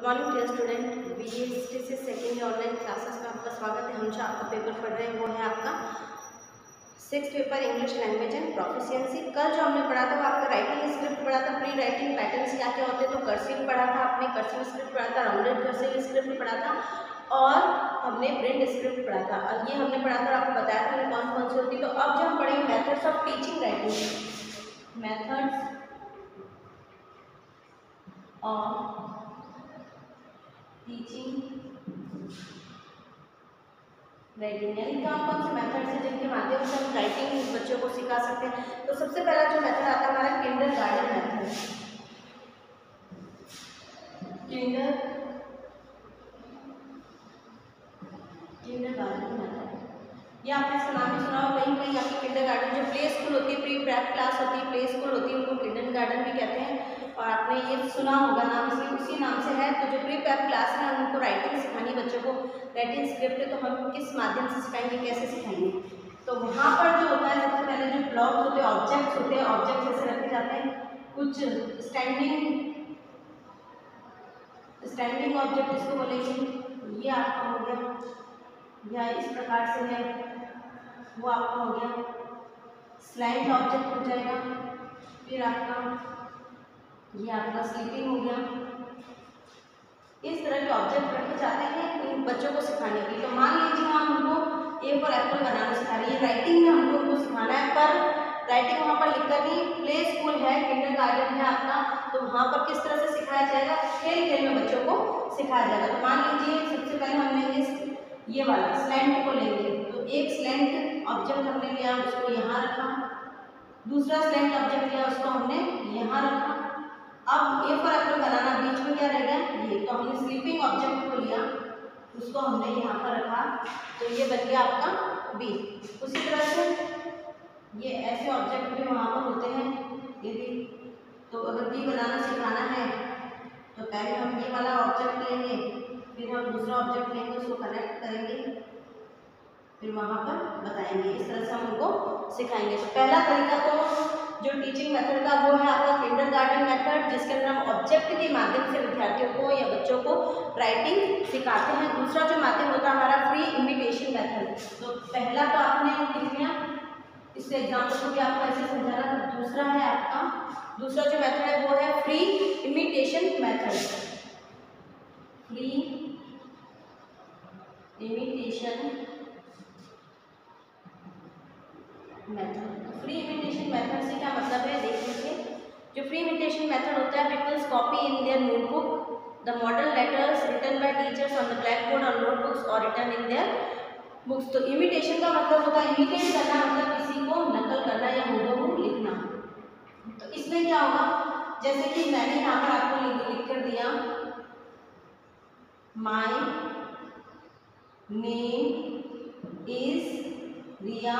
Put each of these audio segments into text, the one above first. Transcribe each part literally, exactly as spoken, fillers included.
Morning dear student, B A history से second online classes में आपका स्वागत है। हम जो आपका पेपर पढ़ रहे हैं वो है आपका six paper English language and proficiency. कल जो हमने पढ़ा था वो आपका राइटिंग स्क्रिप्ट पढ़ा था, प्री राइटिंग पैटर्न्स क्या क्या होते हैं, तो कर्सिव पढ़ा था आपने, कर्सिव स्क्रिप्ट पढ़ा था, राउंडेड कर्सिव स्क्रिप्ट पढ़ा था और हमने प्रिंट स्क्रिप्ट पढ़ा था। और ये हमने पढ़ा था, आपको बताया था कौन कौन सी होती है। तो अब जो हम पढ़ेंगे methods of teaching writing, methods of teaching writing, यानी कौन कौन से मेथड्स हैं जिनके माध्यम से हम राइटिंग बच्चों को सिखा सकते हैं। तो सबसे पहला जो मेथड आता है हमारा kindergarten method. Kinder kindergarten method, ये आपने इसका नाम भी सुना हो कहीं कहीं। आपकी किंडरगार्टन जो प्ले स्कूल होती है, प्री प्रेप क्लास होती है, प्ले स्कूल होती है, उनको किंडरगार्टन भी कहते हैं। और आपने ये सुना होगा नाम, इसलिए उसी नाम से है। तो जो प्री प्रेप क्लास है उनको राइटिंग सिखानी बच्चों को, राइटिंग स्क्रिप्ट है, तो हम किस माध्यम से सिखाएंगे, कैसे सिखाएंगे। तो वहाँ पर जो होता है सबसे पहले जो ब्लॉक्स होते हैं, ऑब्जेक्ट्स होते हैं, ऑब्जेक्ट जैसे रखे जाते हैं कुछ स्टैंडिंग स्टैंडिंग ऑब्जेक्ट इसको बोलेंगे। ये आपका हो गया, या इस प्रकार से है वो आपका हो गया स्लाइड ऑब्जेक्ट हो जाएगा। फिर आपका ये आपका स्लीपिंग हो गया। इस तरह के ऑब्जेक्ट रखे जाते हैं इन बच्चों को सिखाने के लिए। तो मान लीजिए हम उनको ए फॉर एप्पल बनाना सिखा रहे हैं, ये राइटिंग में हमको उनको सिखाना है, पर राइटिंग वहाँ पर लिखकर नहीं, प्ले स्कूल है, किंडरगार्टन है आपका, तो वहाँ पर किस तरह से सिखाया जाएगा, खेल खेल में बच्चों को सिखाया जाएगा। तो मान लीजिए सबसे पहले हम लेंगे ये वाला स्लैंट को लेंगे। तो एक स्लैंट ऑब्जेक्ट हमने लिया, उसको यहाँ रखा, दूसरा स्लैंट ऑब्जेक्ट लिया, उसको हमने यहाँ रखा। अब ए फॉर एप्पल बनाना, बीच में क्या रह गया ये, तो हमने स्लीपिंग ऑब्जेक्ट को लिया, उसको हमने यहाँ पर रखा, तो ये बन गया आपका बी। उसी तरह से ये ऐसे ऑब्जेक्ट भी वहाँ पर होते हैं यदि, तो अगर बी बनाना सिखाना है तो पहले हम ये वाला ऑब्जेक्ट लेंगे, फिर हम दूसरा ऑब्जेक्ट लेंगे, उसको कनेक्ट करेंगे, फिर वहाँ पर बताएंगे। इस तरह से हम उनको सिखाएंगे। तो पहला तरीका तो जो टीचिंग मेथड का वो है आपका किंडरगार्टन मेथड, जिसके अंदर हम ऑब्जेक्ट के माध्यम से विद्यार्थियों को या बच्चों को राइटिंग सिखाते हैं। दूसरा जो माध्यम होता है हमारा फ्री इमिटेशन मेथड। तो पहला तो आपने लिख लिया, इससे एग्जाम्पल को भी आपको ऐसे समझाना था। दूसरा है आपका, दूसरा जो मेथड है वो है free imitation method. Free imitation method. Free imitation method से क्या मतलब है, देख लीजिए। जो फ्री इमिटेशन मेथड होता है, peoples copy in their notebook the model letters written by teachers on the black board on notebooks और रिटन इन देयर बुक्स। तो इमिटेशन का मतलब होता है इमिटेट करना, मतलब किसी को नकल करना या हूबहू लिखना। तो इसमें क्या होगा, जैसे कि मैंने यहाँ पर आपको लिख, लिख कर दिया, my name is Riya,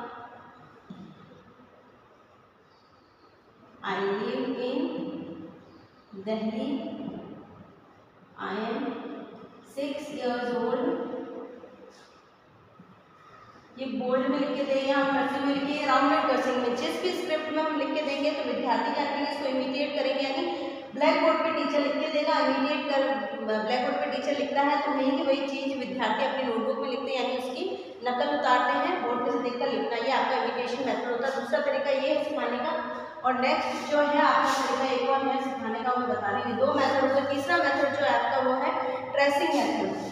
I live in Delhi, I am six years old। ये बोल्ड में लिख के देंगे, हम कर्सिव में लिखिए, राउंडेड कर्सिव में, जिस भी स्क्रिप्ट में हम लिख के देंगे तो विद्यार्थी क्या करेंगे, इसको इमिटेट करेंगे। यानी ब्लैक बोर्ड पे टीचर लिख के देगा, इमिटेट कर, ब्लैक बोर्ड पे टीचर लिखता है तो वही की वही चीज़ विद्यार्थी अपनी नोटबुक में लिखते हैं, यानी उसकी नकल उतारते हैं, बोर्ड पे से देखकर लिखना। ये आपका इमिटेशन मेथड होता है। दूसरा तरीका ये है सिखाने का। और नेक्स्ट जो है आपका तरीका एक और है सिखाने का, वो बता रही हूँ। दो मेथड होते हैं। तीसरा मेथड जो है आपका वो है ट्रेसिंग मेथड।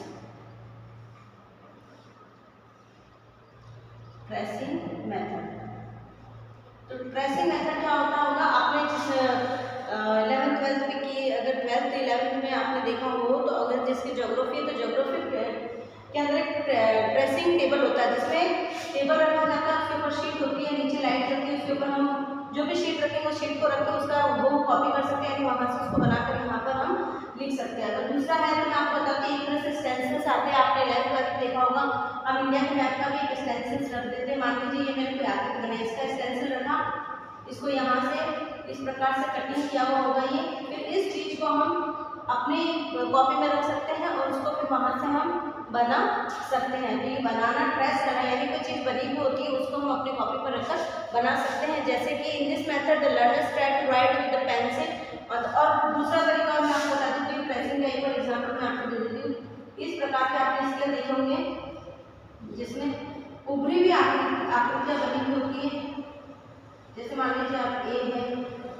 ट्रेसिंग मेथड, तो ट्रेसिंग मेथड क्या होता होगा, आपने जिस इलेवेंथ ट्वेल्थ में की, अगर ट्वेल्थ इलेवेंथ में आपने देखा हो, तो अगर जिसकी ज्योग्राफी है तो ज्योग्राफी के अंदर एक ट्रेसिंग टेबल होता है, जिसमें टेबल रखा जाता है, उसके ऊपर शीट होती है, नीचे लाइट रहती है, उसके ऊपर हम जो भी शीट रखेंगे उस शीट को रख के उसका वो कॉपी कर सकते हैं, यानी वहाँ से उसको बनाकर यहाँ पर हम लिख सकते हैं। तो दूसरा है, तो मैं आपको बताती हूँ, एक तरह से स्टेंसिल्स आते हैं, आपने इलेवेंथ ट्वेल्थ देखा होगा। हम इंडिया के मैप का भी एक स्टेंसिल्स रख देते हैं। मान लीजिए ये मैंने कोई आकृति बनाई, इसका स्टेंसिल रखा, इसको यहाँ से इस प्रकार से कटिंग किया हुआ होगा ये, फिर इस चीज़ को हम अपनी कॉपी में रख सकते हैं और उसको फिर वहाँ से हम बना सकते हैं। तो ये बनाना, ट्रेस करना, यानी कोई चीज़ बनी हुई होती है उसको हम अपनी कॉपी पर रखकर बना सकते हैं। जैसे कि in this method the learners try to write with the pencil. और दूसरा तरीका मैं आपको बताती हूँ, ट्रेसिंग का एक और एग्जाम्पल मैं आपको दे देती हूँ। इस प्रकार के आपने स्केल देखे होंगे जिसमें उभरी हुई आकृतियां बनी हुई होती है। जैसे मान लीजिए आप ए है,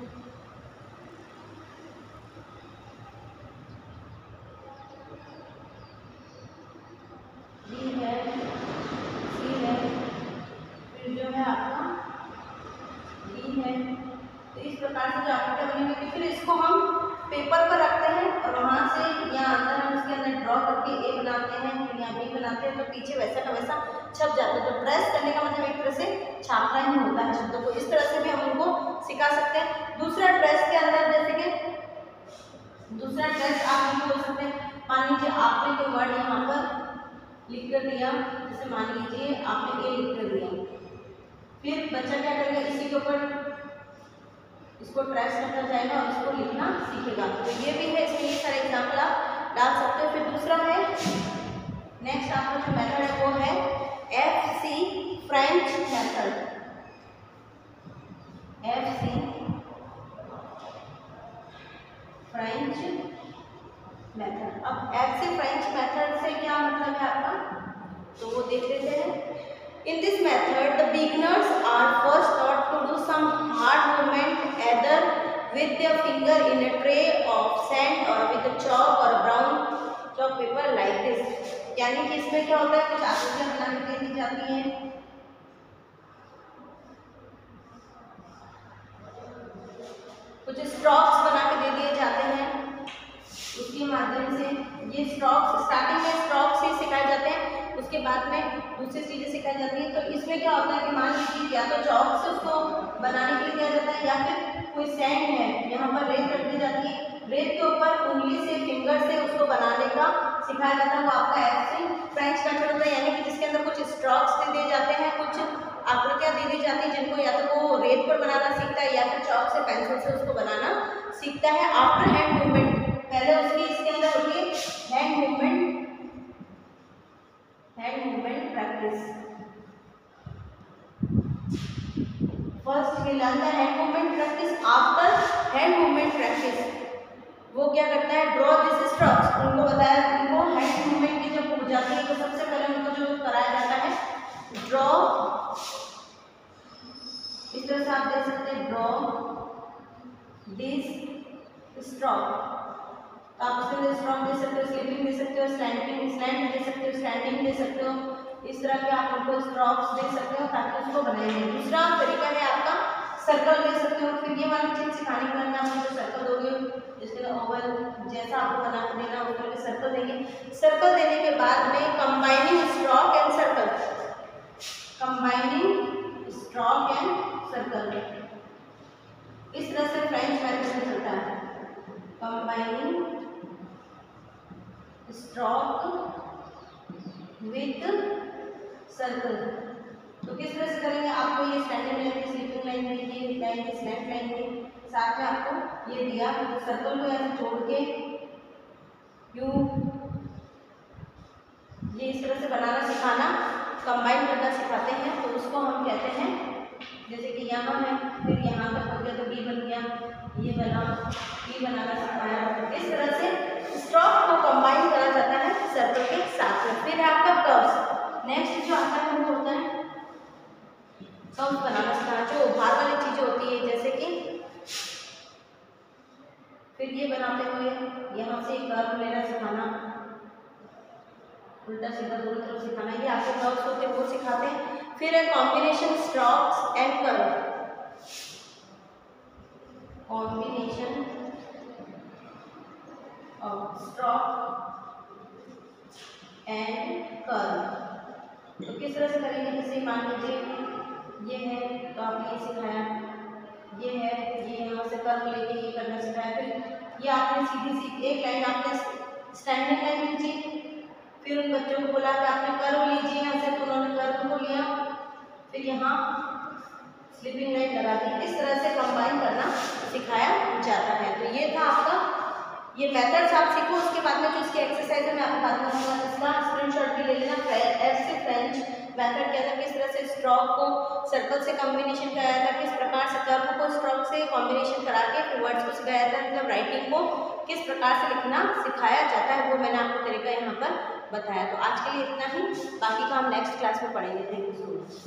बी है, सी है, फिर जो है आपका डी है। तो इस प्रकार से जो आकृतियां बनी हुई है, फिर इसको हम पेपर पर रखते हैं और वहां से यहाँ अंदर हम उसके अंदर ड्रॉ करके ए बनाते हैं, फिर यहाँ बी बनाते हैं, तो पीछे वैसा का वैसा छप जाता है। तो ट्रेस करने का मतलब एक तरह से छापना ही होता है शब्दों को। इस तरह से भी हम उनको सिखा सकते हैं। दूसरा ट्रेस के अंदर जैसे कि दूसरा ट्रेस आप ये बोल सकते हैं, मान लीजिए आपने कोई वर्ड यहाँ पर लिख कर दिया, जैसे मान लीजिए आपने ए लिख कर दिया, फिर बच्चा क्या करेगा, इसी के ऊपर इसको ट्रेस करता जाएगा और इसको लिखना सीखेगा। तो ये भी है, इसमें ये सारे एग्जाम्पल आप डाल सकते हो। फिर दूसरा है, नेक्स्ट आपका जो मेथड है वो है F C French method. F C French method. अब एफ सी फ्रेंच मेथड से क्या मतलब है आपका, तो वो देख लेते हैं। In this method, the beginners are first taught to do some hard movement either with their finger in a tray of sand or with a chalk or a brown chalk paper like this। यानी कि इसमें क्या होता है, कुछ आकृतियां बना के दी जाती हैं, कुछ स्ट्रोक्स बना के दे दिए जाते हैं। उसके माध्यम से ये स्ट्रोक्स स्टार्टिंग में स्ट्रोक्स ही सिखाए जाते हैं, उसके बाद में दूसरी चीजें सिखाई जाती हैं। तो इसमें क्या होता है कि मान लीजिए या तो चौक से उसको बनाने के लिए दिया जाता है, या फिर कोई सैंड है, यहाँ पर रेत रख दी जाती है, रेत के ऊपर उंगली से फिंगर से उसको बनाने का सिखाया जाता है। वो आपका एफ सी फ्रेंच मेथड होता है, यानी कि जिसके अंदर कुछ स्ट्रोक्स दे दिए जाते हैं, कुछ आकृतियां दे दी जाती है, जिनको या तो वो रेत पर बनाना सीखता है या फिर चौक से पेंसिल से उसको बनाना सीखता है। आफ्टर हैंड मूवमेंट, पहले उसकी इसके अंदर होती है hand movement, hand movement practice. First ही learn the hand movement practice. After hand movement practice वो क्या करता है, ड्रॉ दिस स्ट्रोक्स। उनको बताया, उनको हैंड मूवमेंट की जब हो जाती है तो सबसे पहले उनको जो कराया जाता है ड्रॉ, इस तरह से आप देख सकते हैं ड्रॉ दिस स्ट्रोक। तो आप उसमें स्ट्रोक दे सकते हो, स्लिपिंग दे सकते हो, स्लैंटिंग स्लैंट दे सकते हो, स्टैंडिंग दे सकते हो। इस तरह के आप उनको स्ट्रोक्स दे सकते हो ताकि उसको बनाएंगे। दूसरा तरीका है आपका सर्कल दे सकते हो। फिर ये वाली चीज सिखाने के बाद आप जो सर्कल दोगे, जिसके ओवल जैसा आपको बना के देना उस तरह के सर्कल देंगे। सर्कल देने के बाद में combining stroke and circle, combining stroke and circle, इस तरह से फ्रेंच मेथड चलता है। Combining stroke with circle. तो किस तरह से करेंगे, आपको ये स्टैंडिंग लाइन की, स्लीपिंग लाइन की, ये लाइन की, स्लैंट लाइन की, साथ में आपको ये दिया, तो सर्कल को ऐसे जोड़ के यूं ये इस तरह से बनाना सिखाना, कंबाइन करना सिखाते हैं। तो उसको हम कहते हैं, जैसे कि यहाँ है, फिर यहाँ तक हो गया तो बी बन गया, ये बना, बी बनाना सिखाया। इस तरह से स्ट्रोक को कंबाइन करा जाता है सर्कल के साथ में। फिर है आपका कर्व्स। नेक्स्ट जो आता है वो होता है कर्व्स बनाना सिखाना, जो उभार वाली चीजें होती है, जैसे कि फिर ये बनाते हुए यहाँ से कर्व लेना सिखाना, उल्टा सीधा दोनों तरफ सिखाना, ये आपके कर्व्स होते हैं वो सिखाते हैं। फिर है combination strokes and curve, combination of stroke and curve. तो किस तरह से करेंगे, जैसे मान लीजिए ये है तो आपने ये सिखाया, ये है, ये यहाँ से कर्व लेके ये करना सिखाया। फिर ये आपने सीधी सी एक लाइन आपने स्टैंडिंग लाइन लीजिए, फिर उन बच्चों को बोला कि आपने कर्व लीजिए यहाँ से, तो उन्होंने कर्व को लिया, फिर यहाँ स्लिपिंग लाइन लगा दी। इस तरह से कंबाइन करना सिखाया जाता है। तो ये था आपका, ये मेथड्स आप सीखो। उसके बाद में जो इसकी एक्सरसाइज है मैं आपको बात करूँगा, इसका स्क्रीनशॉट भी ले लेना। एफ से फ्रेंच मेथड क्या था, किस तरह से स्ट्रोक को सर्कल से कॉम्बिनेशन कराया था, किस प्रकार से कर्व को स्ट्रोक से कॉम्बिनेशन करा के फिर वर्ड्स को सिखाया था, मतलब राइटिंग को किस प्रकार से लिखना सिखाया जाता है वो पर बताया। तो आज के लिए इतना ही, बाकी का हम नेक्स्ट क्लास में पढ़ेंगे। Thank you so much.